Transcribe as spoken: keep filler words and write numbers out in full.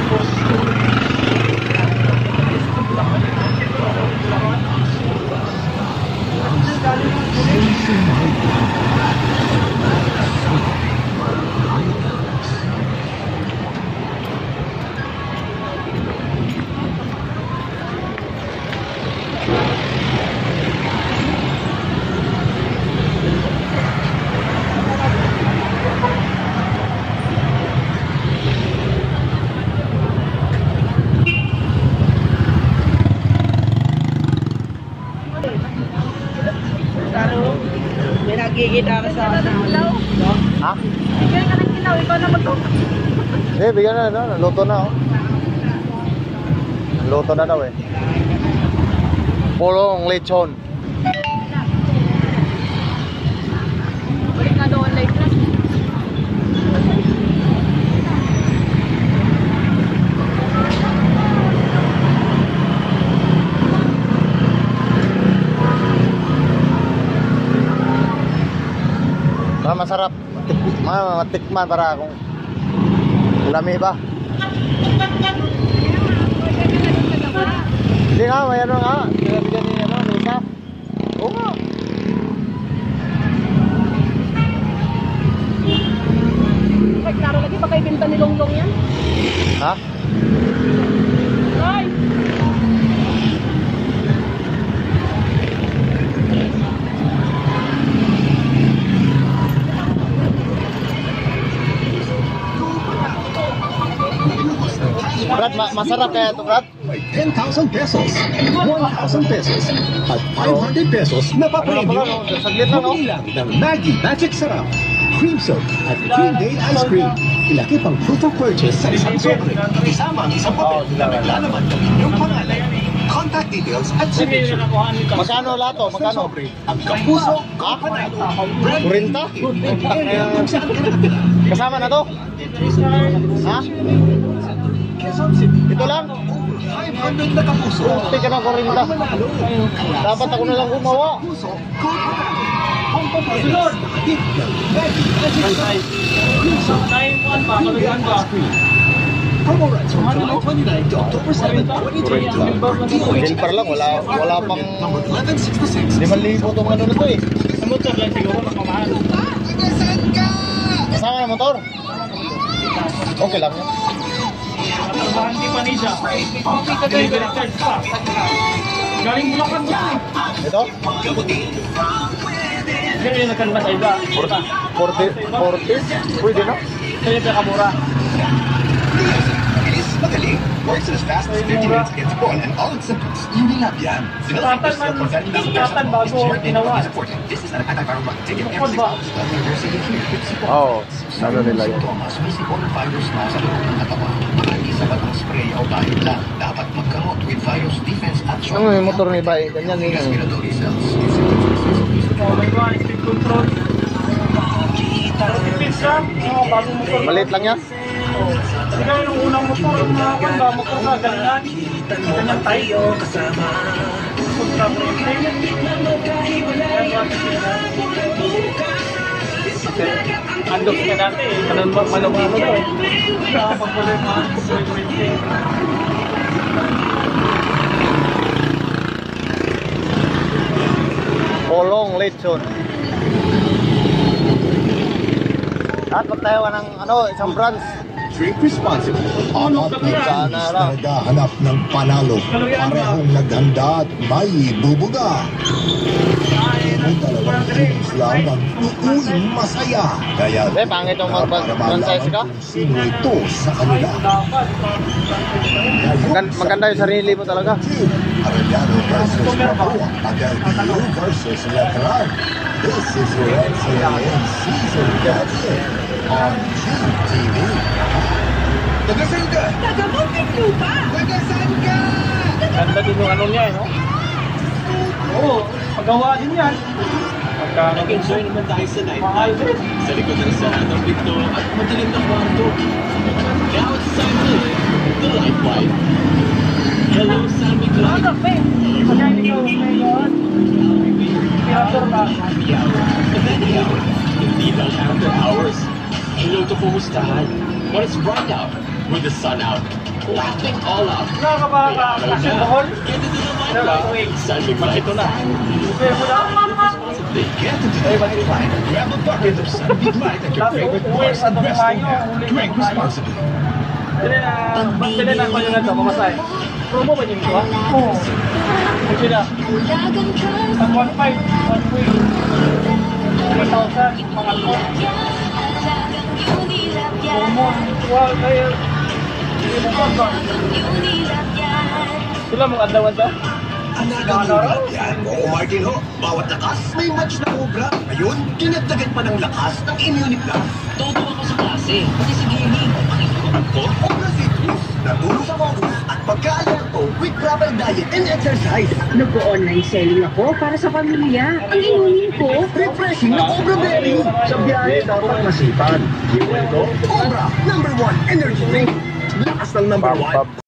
Gigita ka sa ilaw. Ha? Bigyan ka ng ilaw, ikaw na magluto. Eh, bigyan na, no? Luto na, oh. Luto na daw, eh. Pulong lechon. Balik na doon like that. Ah, masarap. Ma, matikman para kung lami ba? Hindi nga, may ano nga. Bigyan niya ano, Lisa. Oo nga. Ay, klaro lagi, baka ibinta ni Longlong yan. Ha? Ay! Brad, ma masarap kaya ito, Brad? ten thousand pesos, one thousand pesos, at five hundred pesos na pa-premium. Saglit lang, no? Lang ng Maggie Magic Sarap, Cream Soap at Cream Day Ice Cream. Ilaki pang proof of purchase sa isang sobre. Isama ang isang papel na naglalaman ng inyong pangalan, contact details at signature. Magkano lahat to? Magkano? Ang Kapuso Kampanado. Kurinta? Kung saan ka nakatira. Kasama na to? Ha? Ito lang? five hundred na Kapuso. Hindi ka ng kurinta. Dapat ako na lang gumawa. Kapuso Kampanado. Ang pagkasunod nakatip ng Maggie Magic Sarap. Cream Soap. Promo runs from July twenty-ninth to October seventh, twenty twenty-two. D O H Din para lang, wala, wala pang number eleven sixty-six. limang libo itong ano na to, eh. Sa motor lang siguro makamahal. Kasama na motor? Okay lang yan. Matrabahan di pa niya. Delivery charge pa. Galing Bulacan mo eh. Ito? Pero yung nagkanba sa iba. forty? forty? Pwede na? Ito yung pinakamura. Bilis, magaling, works in as fast as fifty minutes against Paul and all its symptoms. Hindi lang yan. Sukatan man, sukatan bago ginawa. This is an antiviral drug. Take it every Bukod six ba? months. University here. Oo. Ano nila yun? Thomas, may silicone virus na sa loob ng katawan. Hindi sapat ang spray o bahid lang. Dapat magkamot with virus defense at Ano yung motor ni Bay? Ganyan yun. respiratory cells. Oh my God, speed control. Speed siya. Oh, bagong motor. Maliit lang yan? Hindi kami nung unang motor. Mga kanda, motor na galingan. Ganyan tayo. Punta mo andok ka dati eh. Malong ano daw eh. Nakapagpulay mga twenty. Polong lechon. At magtayo ka ng ano, isang branch. Drink responsibly. Ano ka yan? Sana lang. Naghahanap ng panalo. Parehong naghanda at may bubuga. Ang dalawang teams lang ang uuling masaya. Kaya Eh, pangit yung mag-franchise ka? sino ito sa kanila. Maganda, maganda yung sarili mo talaga. Arellano versus Papua. Agad Dio versus Leclerc. This is your N C A A season premiere on G T V. Tagasan ka! Taga-Munting Lupa! Tagasan ka! Ganda din yung ano niya eh, no? Oo, paggawa din yan. Pagka nag-enjoy naman tayo sa night. Mahal din. Sa likod ng saradong pinto at madilim na kwarto. Now it's time to live the life life. Hello, Sammy Clark. Ano, babe? Pagka ikaw ngayon, tinator ka. Happy hour. Happy hour. Hindi lang after hours. Hello to kumustahan. When it's bright out, with the sun out, laughing all out. Nakakapaka-kasi bohol. Get into the Wala. microphone. Sabi pa ito na. Pwede mo na. Responsibly get into the microphone. Grab a bucket of Sunbeam Light at your favorite bars and restaurant. Drink responsibly. Dili na, dili na ako yung nito, mamasay. Promo ba yung ito ha? Oo. Kasi na, ang one five, one week, one thousand, mga to. Promo, well, kaya, hindi mo pa ba? Sila mong adlaw-adlaw? Another yan mo, Martin ho. Bawat lakas, may match na obra. Ngayon, dinagdagan pa ng lakas ng Immunity Plus. Todo ako sa klase. Pati sa gaming. Pakikuhan ko. Obra Citrus, natulong sa focus at pagka-alerto with proper diet and exercise. Nag-online selling ako para sa pamilya. Ang inumin ko. Refreshing na Obra Berry. Sa biyahe, dapat masipag. Iwan ko, Obra, number one energy drink. Lakas ng number one.